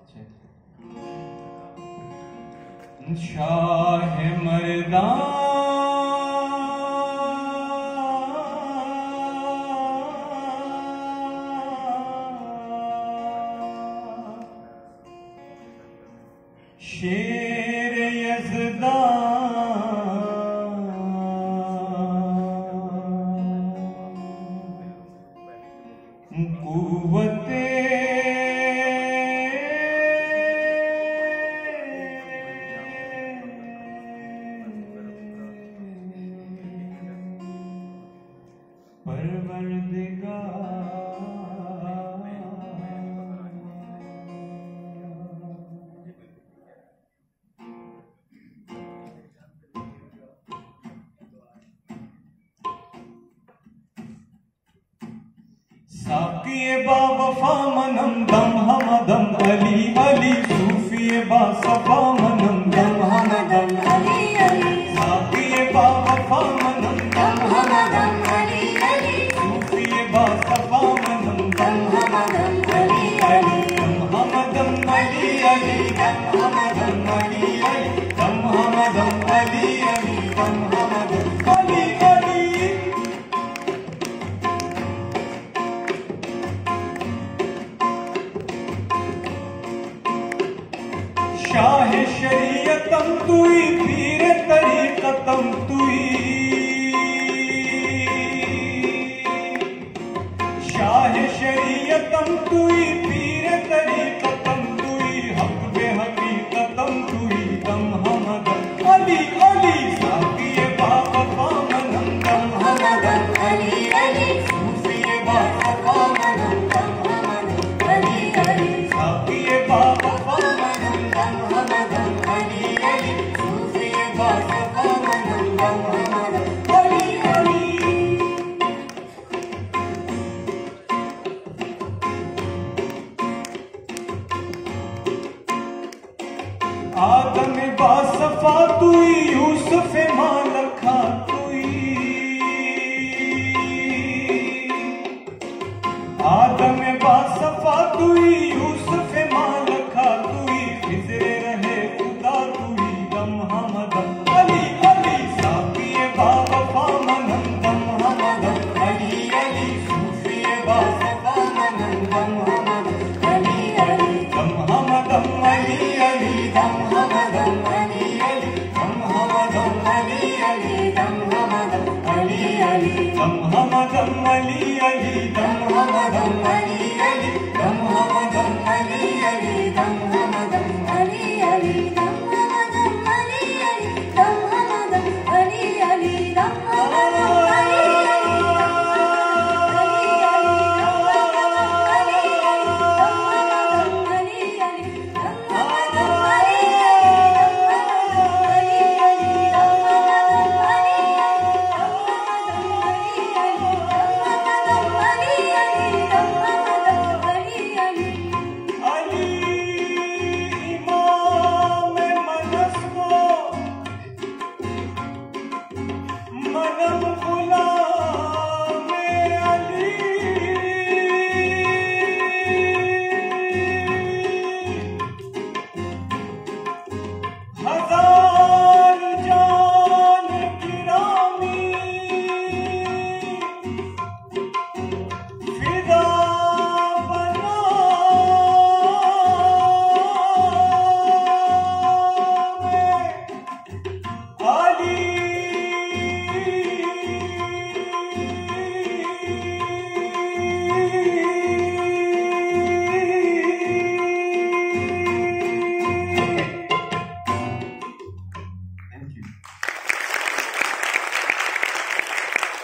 शाह मर्दां शेर यज़दान कुव्वते साक़िए बावफ़ा मनम दम हमदम अली अली सूफ़िए बासफ़ा मनम दम हमदम अली अली साक़िए बावफ़ा मनम दम हमदम अली अली सूफ़िए बासफ़ा मनम दम हमदम अली अली दम हमदम अली अली दम हमदम अली अली दम हमदम अली अली दम हमदम अली अली शाह शरीयतम तुई पीर तरीक़तम तुई शाह शरीयतम तुई पीर तरीक़तम तुई हक़ बेहक़ीक़तम तुई दम हमदम अली अली साक़िए बावफ़ा मनम दम हमदम अली अली सूफ़िए बासफ़ा मनम दम हमदम अली अली साक़िए बावफ़ा मनम दम हमदम अली अली सूफ़िए बासफ़ा मनम दम हमदम अली अली आदम बासफ़ा तुई यूसुफ़ मालखा तुई आदम बासफ़ा तुई यूसुफ़ मालखा तुई फिज़रे रहे खुदा तुई दम हमदम अली अली साक़िए बावफ़ा मनम दम हमदम अली अली सूफ़िए बासफ़ा मनम दम हमदम अली अली दम हमदम अली अली दम हमदम अली अली दम हमदम अली अली दम हमदम अली अली दम हमदम अली अली दम हमदम अली अली दम हमदम अली अली दम